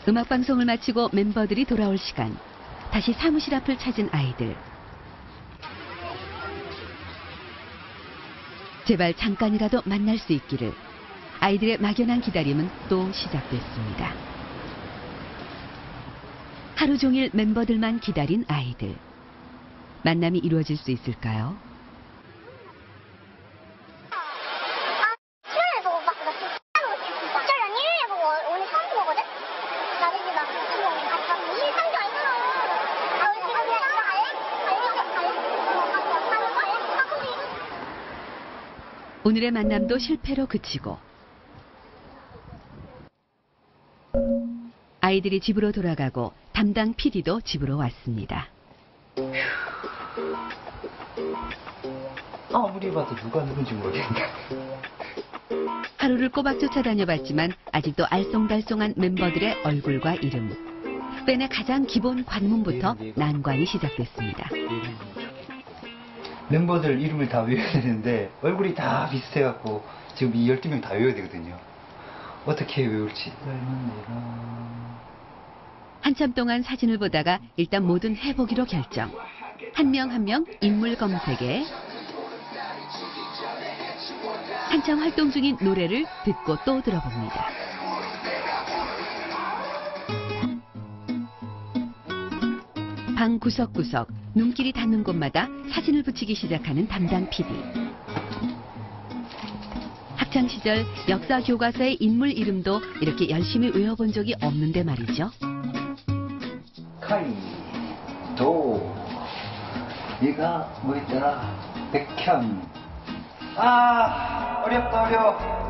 음악방송을 마치고 멤버들이 돌아올 시간. 다시 사무실 앞을 찾은 아이들. 제발 잠깐이라도 만날 수 있기를. 아이들의 막연한 기다림은 또 시작됐습니다. 하루 종일 멤버들만 기다린 아이들. 만남이 이루어질 수 있을까요? 오늘의 만남도 실패로 그치고 아이들이 집으로 돌아가고 담당 PD도 집으로 왔습니다. 아무리 봐도 누가 누군지 모르겠네. 하루를 꼬박 쫓아다녀봤지만 아직도 알쏭달쏭한 멤버들의 얼굴과 이름. 밴의 가장 기본 관문부터 난관이 시작됐습니다. 멤버들 이름을 다 외워야 되는데 얼굴이 다 비슷해갖고 지금 이 12명 다 외워야 되거든요. 어떻게 외울지. 한참 동안 사진을 보다가 일단 뭐든 해보기로 결정. 한 명 한 명 인물 검색에 한참 활동 중인 노래를 듣고 또 들어봅니다. 방 구석구석 눈길이 닿는 곳마다 사진을 붙이기 시작하는 담당 PD. 학창시절 역사 교과서의 인물 이름도 이렇게 열심히 외워본 적이 없는데 말이죠. 카이, 도, 얘가 뭐였더라? 백현. 어렵다 어려워.